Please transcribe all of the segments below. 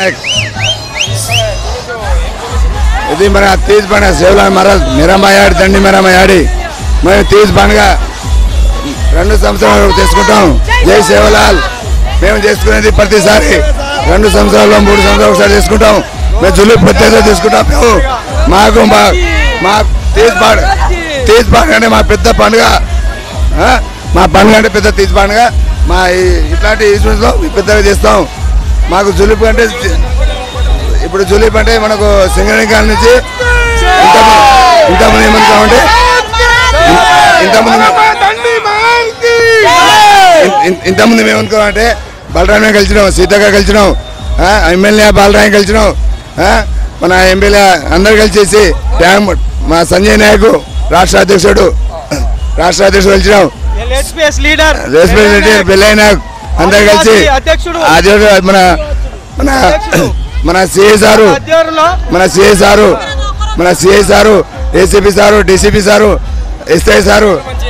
नायक ఇది మన తీజ్ పండుగ సేవలాల్ మహారాజ్ మీరామాయాడి దండి మీరామాయాడి మేము తీజ్ పండుగ 2 సంవత్సరాలు చేసుకుంటాం. జై సేవలాల్. మేము చేసుకునేది ప్రతిసారి 2 సంవత్సరాలు 3 సంవత్సరాలు ఒకసారి చేసుకుంటాం. మేము జులు ప్రత్యేకంగా తీసుకుంటాం. మేము మాకు మా తీజ్ పండుగ అంటే మా పెద్ద పండుగ. మా పండుగ అంటే పెద్ద తీజ్ పండుగ. మా ఇట్లాంటి ఈవెంట్స్లో పెద్దగా చేస్తాం. మాకు జులుపు అంటే ఇప్పుడు జులీప్ అంటే మనకు సింగరేణికాల నుంచి ఇంతమంది ఏమనుకోమంటే ఇంతమంది మేమనుకోమంటే బలరామే కలిసినాం, సీతగా కలిసినాం, ఎమ్మెల్యే బలరామే కలిసినాం, మన ఎమ్మెల్యే అందరు కలిసేసి మా సంజయ్ నాయక్ రాష్ట్ర అధ్యక్షుడు కలిసినాం, బెల్లయ్య నాయక్ అందరు కలిసి అధ్యక్షుడు మన CI sir ACP sir DCP sir SI sir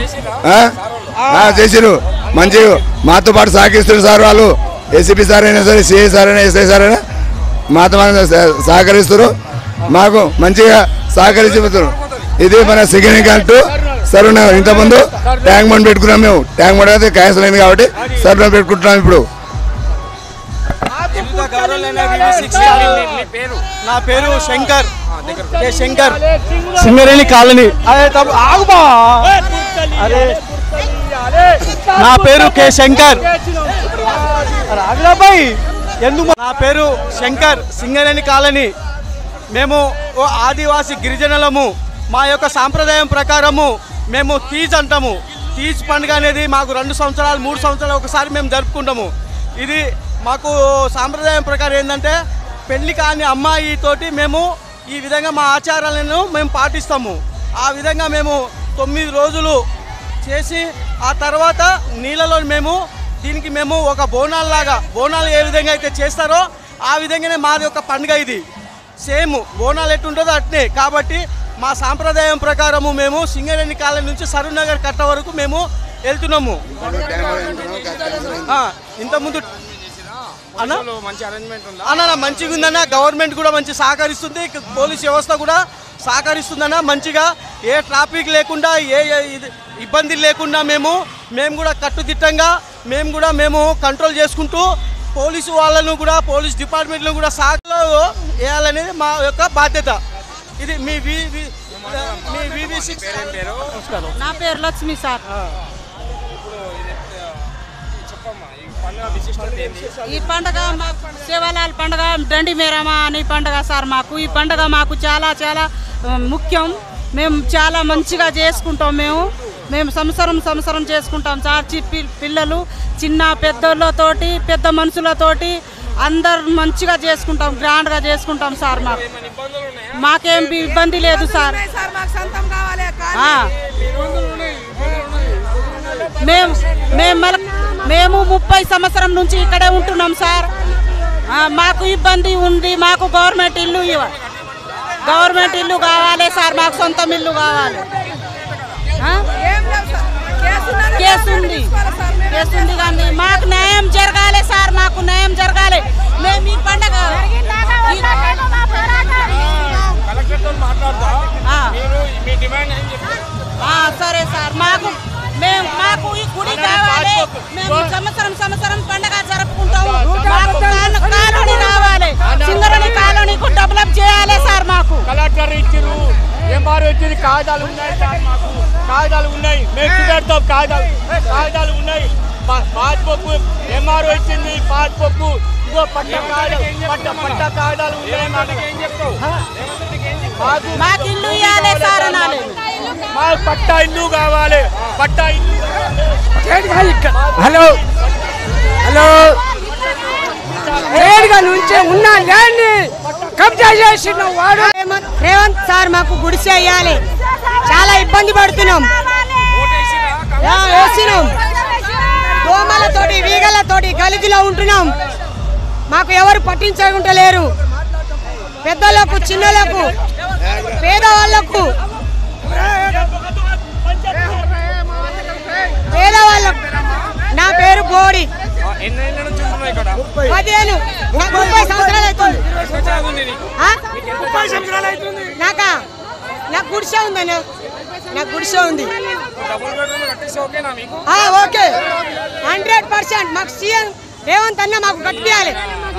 చేసిరు. మంచి మాతో పాటు సహకరిస్తారు సార్. వాళ్ళు ఏసీపీ సార్ అయినా సరే, సిఐ సార్ అయినా, ఎస్ఐ సార్ అయినా మాతో సహకరిస్తారు. మాకు మంచిగా సహకరించిపోతారు. ఇది మన సెకండ్ అంటూ సరుణ ఇంతకుముందు ట్యాంక్ బండ్ పెట్టుకున్నాం. మేము ట్యాంక్ బండ్ అయితే క్యాన్సిల్ అయింది కాబట్టి సరుణ పెట్టుకుంటున్నాం. ఇప్పుడు నా పేరు శంకర్, సింగరేణి కాలనీ. నా పేరు కే శంకర్. నా పేరు శంకర్, సింగరేణి కాలనీ. మేము ఓ ఆదివాసీ గిరిజనులము. మా యొక్క సాంప్రదాయం ప్రకారము మేము తీజ్ అంటాము. తీజ్ పండుగ అనేది మాకు 2 సంవత్సరాలు 3 సంవత్సరాలు ఒకసారి మేము జరుపుకుంటాము. ఇది మాకు సాంప్రదాయం ప్రకారం ఏంటంటే పెళ్లి కాని అమ్మాయితోటి మేము ఈ విధంగా మా ఆచారాలను మేము పాటిస్తాము. ఆ విధంగా మేము 9 రోజులు చేసి ఆ తర్వాత నీళ్ళలో దీనికి మేము ఒక బోనాలు ఏ విధంగా అయితే చేస్తారో ఆ విధంగానే మాది ఒక పండుగ. ఇది సేమ్ బోనాలు ఎట్టుంటుందో అట్నే. కాబట్టి మా సాంప్రదాయం ప్రకారము మేము సింగరేణి కాలనీ నుంచి సరూర్ నగర్ కట్ట వరకు మేము వెళ్తున్నాము. ఇంతకుముందు అన్న మంచిగా ఉందన్న. గవర్నమెంట్ కూడా మంచి సహకరిస్తుంది, పోలీస్ వ్యవస్థ కూడా సహకరిస్తుందన్న మంచిగా. ఏ ట్రాఫిక్ లేకుండా ఏ ఇబ్బంది లేకుండా మేము కూడా కట్టుదిట్టంగా మేము కంట్రోల్ చేసుకుంటూ పోలీసు వాళ్ళను కూడా పోలీస్ డిపార్ట్మెంట్లో కూడా సహకారం వేయాలనేది మా యొక్క బాధ్యత. ఇది మీ VV6. నా పేరు లక్ష్మి సార్. ఈ పండుగ మాకు సేవలాల్ పండుగ, దండి మేరమా అని పండుగ సార్. మాకు ఈ పండుగ మాకు చాలా చాలా ముఖ్యం. మేము చాలా మంచిగా చేసుకుంటాం. మేము సంవత్సరం చేసుకుంటాం సార్. పిల్లలు చిన్న పెద్దోళ్ళతోటి పెద్ద మనుషులతోటి అందరు మంచిగా చేసుకుంటాం, గ్రాండ్గా చేసుకుంటాం సార్. మాకేం ఇబ్బంది లేదు సార్. మేము 30 సంవత్సరం నుంచి ఇక్కడే ఉంటున్నాం సార్. మాకు ఇబ్బంది ఉంది. మాకు గవర్నమెంట్ ఇల్లు కావాలి సార్. మాకు సొంతం ఇల్లు కావాలి. కేసుంది కానీ మాకు న్యాయం జరగాలి సార్. మాకు న్యాయం జరగాలి. మేము ఈ పండగ సరే సార్. మాకు ఈ గుడి కావాలి. మేము సంవత్సరం పండగ జరుపుకుంటాము. మాకు కాలనీ రావాలి. సింగరేణి కాలనీకు డెవలప్ చేయాలి సార్. మాకు కలెక్టర్ ఇచ్చిరు, ఎంఆర్ఓ ఇచ్చింది. కాగితాలు ఉన్నాయి సార్. మాకు కాగితాలు ఉన్నాయి. మేము చూపెడతాం. కాగితాలు ఉన్నాయి. పాస్బుక్ ఎంఆర్ఓ ఇచ్చింది. పాస్బుక్ పట్ట కాగితాలు ఉన్నాయి. మాకు ఇల్లు ఇవ్వాలి సార్ అనాలి. మాకు పట్టా ఇల్లు కావాలి. పట్టా ఇల్లు. హలో నుంచి ఉన్న ల్యాండ్ కబ్జా చేసిన వాడు రేవంత్ సార్. మాకు గుడిసె వేయాలి. చాలా ఇబ్బంది పడుతున్నాం. వేసినాం. దోమలతోటి వీగలతోటి గలిజిలో ఉంటున్నాం. మాకు ఎవరు పట్టించుకుంటలేరు. పెద్దలకు చిన్నలకు పేదవాళ్ళకు నా పేరు బోడి. నాకు గుడిసె ఉందన్న, నాకు గుడిసె ఉంది. ఓకే 100% మాకు సీఎం రేవంత్ అన్న మాకు కట్టియాలి.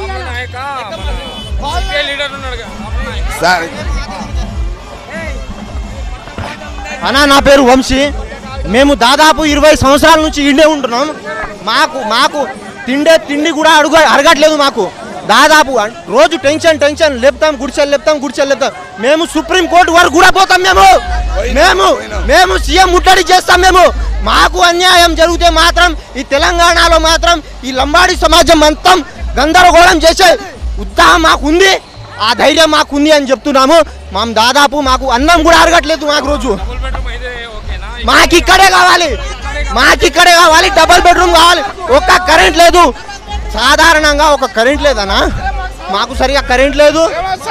అన్నా నా పేరు వంశీ. మేము దాదాపు 20 సంవత్సరాల నుంచి ఇండే ఉంటున్నాం. మాకు తిండి కూడా అరగట్లేదు. మాకు దాదాపు రోజు టెన్షన్ లేపుతాం, గుడిసెలు. మేము సుప్రీం కోర్టు వరకు కూడా పోతాం. మేము సీఎం ముట్టడి చేస్తాం. మాకు అన్యాయం జరిగితే మాత్రం ఈ తెలంగాణలో మాత్రం ఈ లంబాడి సమాజం మొత్తం గందరగోళం చేసే ఉత్సాహం మాకుంది, ఆ ధైర్యం మాకుంది అని చెప్తున్నాము. దాదాపు మాకు అన్నం కూడా అరగట్లేదు. మాకు రోజు మాకు ఇక్కడే కావాలి, డబుల్ బెడ్రూమ్ కావాలి. ఒక్క కరెంట్ లేదు, సాధారణంగా ఒక కరెంట్ లేదన్నా. మాకు సరిగా కరెంట్ లేదు,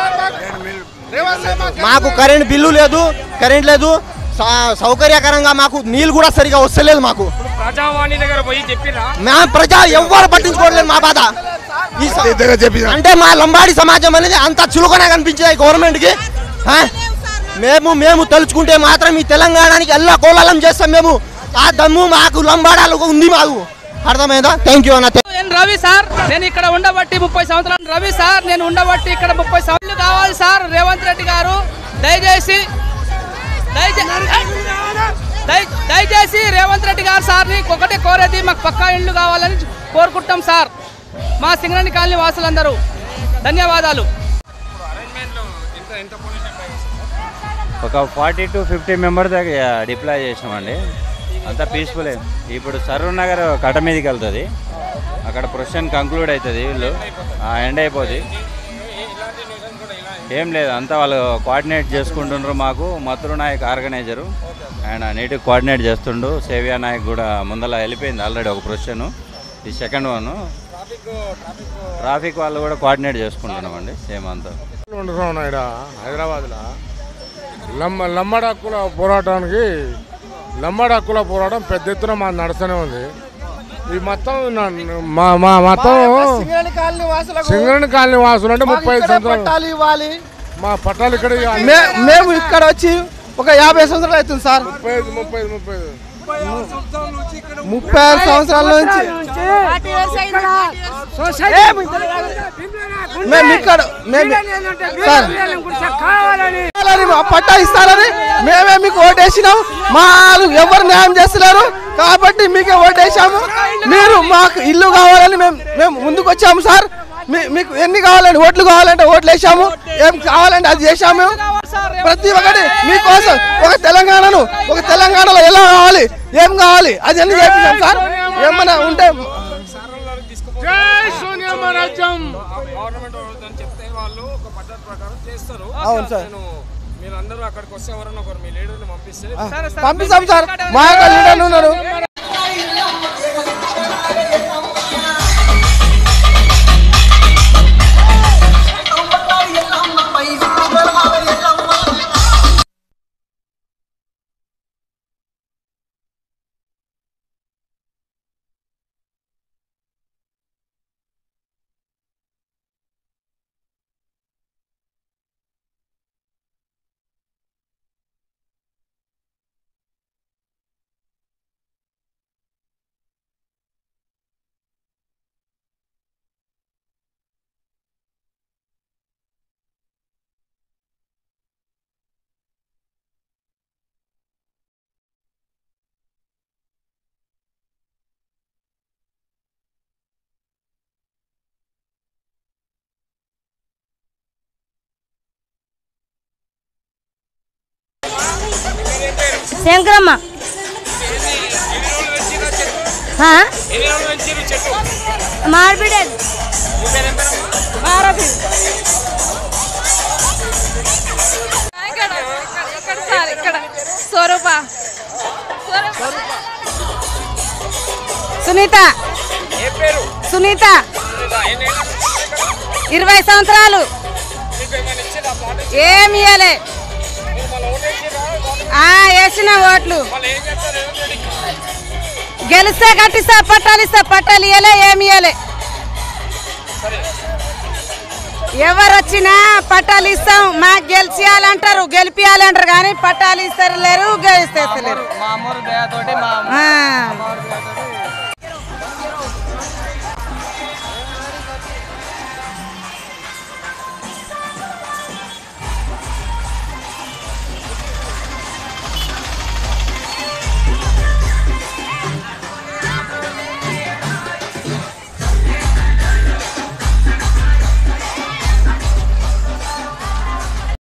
మాకు కరెంట్ బిల్లు లేదు, కరెంట్ లేదు. సౌకర్యకరంగా మాకు నీళ్ళు కూడా సరిగా వస్తలేదు. మాకు ప్రజా ఎవ్వరు పట్టించుకోవట్లేదు మా బాధ. అంటే మా లంబాడి సమాజం అనేది అంత చులకనే కనిపించింది గవర్నమెంట్కి. మేము తలుచుకుంటే మాత్రం ఈ తెలంగాణకి ఎల్లా కోలాలం చేస్తాం. మేము ఆ దమ్ము మాకు లంబాడాలు ఉంది. మాకు అర్థమైందా? థ్యాంక్ యూ అన్న. నేను రవి సార్, నేను ఇక్కడ ఉండబట్టి 30 సంవత్సరాలు. రవి సార్, నేను ఉండబట్టి ఇక్కడ 30 సంవత్సరాలు కావాలి సార్. రేవంత్ రెడ్డి గారు దయచేసి రేవంత్ రెడ్డి గారు సార్ని ఒకటే కోరేది, మాకు పక్కా ఇళ్ళు కావాలని కోరుకుంటాం సార్, మా సింగరేణి కాలనీ వాసులందరూ. ధన్యవాదాలు. ఒక 40 to 50 మెంబర్స్ దాకా డిప్లాయ్ చేసినామండి. అంతా పీస్ఫుల్. ఇప్పుడు సరూర్ నగర్ కట్ట మీదకి వెళ్తుంది, అక్కడ ప్రొసెషన్ కంక్లూడ్ అవుతుంది. వీళ్ళు ఎండ్ అయిపోతుంది. ఏం లేదు, అంతా వాళ్ళు కోఆర్డినేట్ చేసుకుంటుండ్రు. మాకు మధురు నాయక్ ఆర్గనైజరు, ఆయన నీట్గా కోఆర్డినేట్ చేస్తుండు. సేవియా నాయక్ కూడా ముందర వెళ్ళిపోయింది ఆల్రెడీ ఒక ప్రొసెషన్. ఈ సెకండ్ వన్ ట్రాఫిక్ వాళ్ళు కూడా కోఆర్డినేట్ చేసుకుంటున్నామండి. సేమ్ అంతా హైదరాబాద్లో లంబాడి హక్కుల పోరాటం పెద్ద ఎత్తున మా నడుస్తూనే ఉంది. ఈ మొత్తం సింగరేణి కాలనీ వాసులు అంటే 35 సంవత్సరాలు ఇవ్వాలి. మా పట్టాలు ఇక్కడ మేము ఇక్కడ వచ్చి ఒక 50 సంవత్సరాలు అవుతుంది సార్. 35 సంవత్సరాల నుంచి పట్టా ఇస్తారని మేమే మీకు ఓటేసినాం. మా ఎవరు న్యాయం చేస్తున్నారు కాబట్టి మీకే ఓటేసాము. మీరు మాకు ఇల్లు కావాలని మేము ముందుకు వచ్చాము సార్. మీకు ఎన్ని కావాలంటే ఓట్లు కావాలంటే ఓట్లు వేసాము, ఏం కావాలంటే అది చేసాము. ప్రతి ఒక్కటి మీకోసం ఒక తెలంగాణలో ఎలా కావాలి, ఏం కావాలి అది అన్ని చేపించాం సార్. ఏమన్నా ఉంటే అవును సార్, పంపిస్తాం సార్. మా యొక్క లీడర్లు ఉన్నారు. శంకరమ్మ మార్పిడే ఇక్కడ స్వరూప సునీత 20 సంవత్సరాలు ఏమి ఇవ్వలే. వేసిన ఓట్లు గెలిస్తే కట్టిస్తా, పట్టాలు ఇస్తా, పట్టాలు ఇయ్యలే, ఏమి ఇయ్యలే. ఎవరు వచ్చినా పట్టాలు ఇస్తాం, మాకు గెలిపియాలంటారు, గెలిపియాలంటారు కానీ పట్టాలు ఇస్తారు లేరు, గెలిస్తేస్తలేరు.